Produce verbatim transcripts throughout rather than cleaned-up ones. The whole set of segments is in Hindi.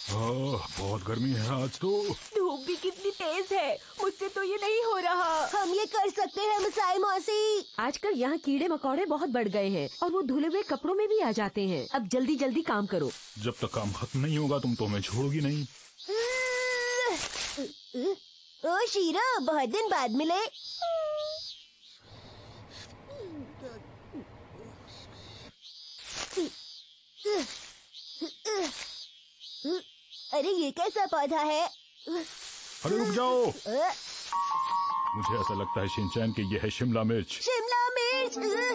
ओह, बहुत गर्मी है आज तो। धूप भी कितनी तेज है, मुझसे तो ये नहीं हो रहा। हम ये कर सकते हैं मुसाई मौसी। आजकल यहाँ कीड़े मकोड़े बहुत बढ़ गए हैं और वो धुले हुए कपड़ों में भी आ जाते हैं। अब जल्दी जल्दी काम करो। जब तक काम खत्म नहीं होगा तुम तो हमें छोड़ोगी नहीं। ओ शीरा, बहुत दिन बाद मिले। अरे ये कैसा पौधा है? अरे रुक जाओ। मुझे ऐसा लगता है शिनचैन कि यह है शिमला मिर्च। शिमला मिर्च।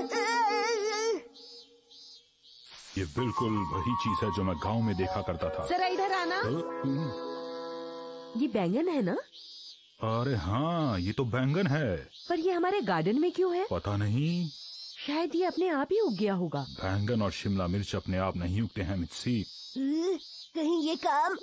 ये बिल्कुल वही चीज है जो मैं गांव में देखा करता था। जरा इधर आना। ये बैंगन है ना? अरे हाँ, ये तो बैंगन है। पर ये हमारे गार्डन में क्यों है? पता नहीं, शायद ये अपने आप ही उग गया होगा। बैंगन और शिमला मिर्च अपने आप नहीं उगते हैं मित्सी। कहीं ये काम।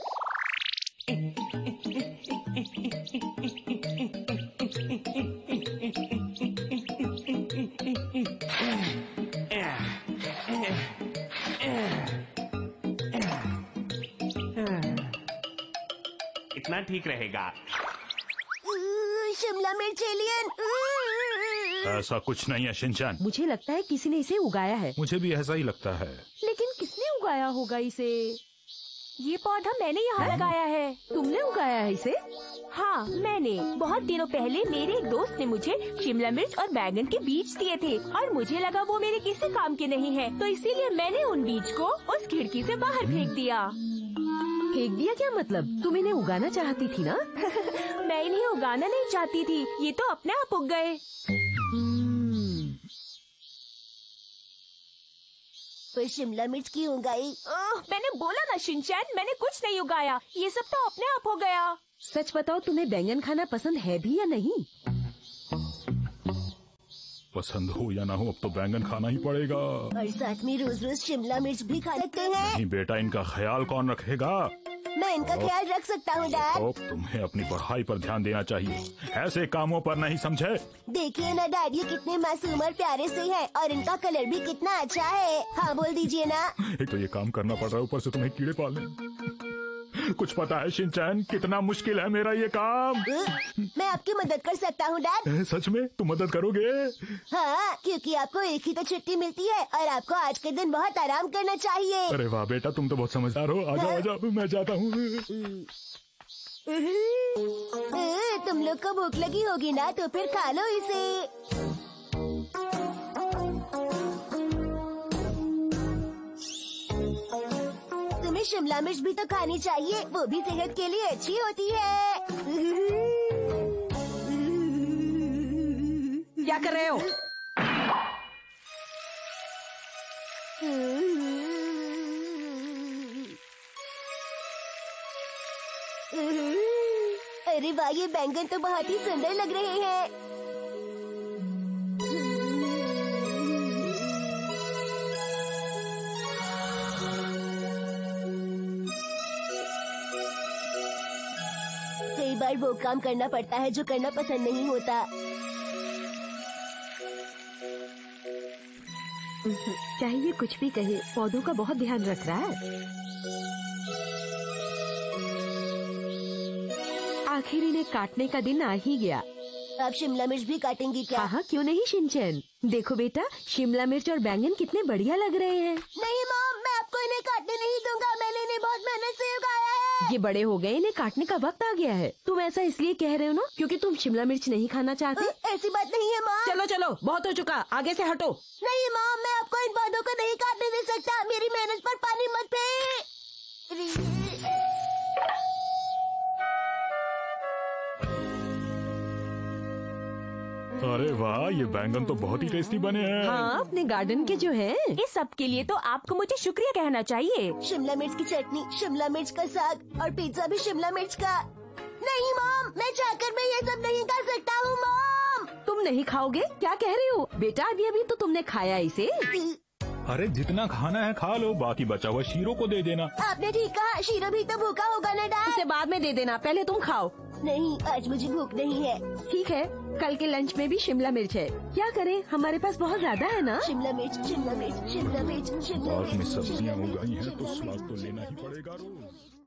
इतना ठीक रहेगा। शिमला मिर्च एलियन। ऐसा कुछ नहीं है शिनचैन। मुझे लगता है किसी ने इसे उगाया है। मुझे भी ऐसा ही लगता है। लेकिन किसने उगाया होगा इसे? ये पौधा मैंने यहाँ लगाया है। तुमने उगाया है इसे? हाँ, मैंने। बहुत दिनों पहले मेरे एक दोस्त ने मुझे शिमला मिर्च और बैंगन के बीज दिए थे और मुझे लगा वो मेरे किसी काम के नहीं है, तो इसीलिए मैंने उन बीज को उस खिड़की से बाहर फेंक दिया। फेंक दिया क्या मतलब? तुम इन्हें उगाना चाहती थी ना? मैं इन्हें उगाना नहीं चाहती थी, ये तो अपने आप उग गए। पर शिमला मिर्च क्यों उगाई? मैंने बोला ना शिनचैन, मैंने कुछ नहीं उगाया, ये सब तो अपने आप हो गया। सच बताओ, तुम्हें बैंगन खाना पसंद है भी या नहीं? पसंद हो या ना हो, अब तो बैंगन खाना ही पड़ेगा। और साथ में रोज रोज शिमला मिर्च भी खा सकते हैं। नहीं बेटा, इनका ख्याल कौन रखेगा? मैं इनका ख्याल रख सकता हूँ डैड। तो तुम्हें अपनी पढ़ाई पर ध्यान देना चाहिए, ऐसे कामों पर नहीं, समझे? देखिए ना डैड, ये कितने मासूम और प्यारे से हैं और इनका कलर भी कितना अच्छा है। हाँ बोल दीजिए ना। एक तो ये काम करना पड़ रहा है, ऊपर से तुम्हें कीड़े पालने। कुछ पता है शिनचैन, कितना मुश्किल है मेरा ये काम? मैं आपकी मदद कर सकता हूँ डैड। सच में तुम मदद करोगे? हाँ, क्योंकि आपको एक ही तो छुट्टी मिलती है और आपको आज के दिन बहुत आराम करना चाहिए। अरे वाह बेटा, तुम तो बहुत समझदार हो। आ जाओ आ जाओ, मैं जाता हूँ। तुम लोग को भूख लगी होगी ना, तो फिर खा लो इसे। तुम्हें शिमला मिर्च भी तो खानी चाहिए, वो भी सेहत के लिए अच्छी होती है। क्या कर रहे हो? अरे वाह, ये बैंगन तो बहुत ही सुंदर लग रहे हैं। कई बार वो काम करना पड़ता है जो करना पसंद नहीं होता। चाहे ये कुछ भी कहे, पौधों का बहुत ध्यान रख रहा है। आखिर इन्हें काटने का दिन आ ही गया। आप शिमला मिर्च भी काटेंगी क्या? हाँ हाँ, क्यों नहीं शिनचैन। देखो बेटा, शिमला मिर्च और बैंगन कितने बढ़िया लग रहे हैं। नहीं मॉम, मैं आपको इन्हें काटने नहीं दूंगा। मैंने इन्हें बहुत मेहनत से उगाया है। ये बड़े हो गए, इन्हें काटने का वक्त आ गया है। तुम ऐसा इसलिए कह रहे हो ना क्योंकि तुम शिमला मिर्च नहीं खाना चाहते? ऐसी बात नहीं है मॉम। चलो चलो, बहुत हो चुका, आगे से हटो। नहीं मॉम, मैं आपको इन पौधों को नहीं काटने दे सकता। मेरी मेहनत पर पानी मत फेंक। अरे वाह, ये बैंगन तो बहुत ही टेस्टी बने हैं। हाँ, अपने गार्डन के जो हैं। इस सब के लिए तो आपको मुझे शुक्रिया कहना चाहिए। शिमला मिर्च की चटनी, शिमला मिर्च का साग और पिज्जा भी शिमला मिर्च का। नहीं मॉम, मैं चाहकर मैं ये सब नहीं खा सकता हूँ मॉम। तुम नहीं खाओगे? क्या कह रही हो बेटा? अभी अभी तो तुमने खाया इसे। अरे जितना खाना है खा लो, बाकी बचा हुआ शीरो को दे देना। आपने ठीक कहा, शीरो भी तो भूखा होगा ना डैड। उसे बाद में दे देना, पहले तुम खाओ। नहीं, आज मुझे भूख नहीं है। ठीक है, कल के लंच में भी शिमला मिर्च है। क्या करें, हमारे पास बहुत ज्यादा है ना। शिमला मिर्च, शिमला मिर्च, शिमला मिर्च, शिमला बाग में मिर्च, सब्जियाँ शिमला उगाई मिर्च, हैं तो शिमला स्वाद तो मिर्च, लेना ही शिमला पड़ेगा मिर्च। रोज।